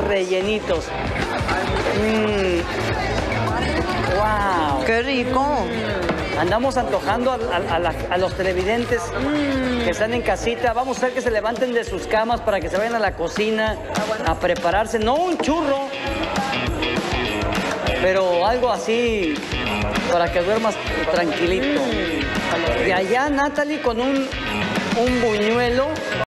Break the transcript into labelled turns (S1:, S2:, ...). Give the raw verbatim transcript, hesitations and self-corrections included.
S1: rellenitos. Mm. ¡Wow!
S2: ¡Qué rico!
S1: Andamos antojando a, a- a la- a los televidentes
S2: Mm.
S1: que están en casita. Vamos a hacer que se levanten de sus camas para que se vayan a la cocina a prepararse. No un churro, pero algo así para que duermas tranquilito. De allá, Natalie, con un, un buñuelo.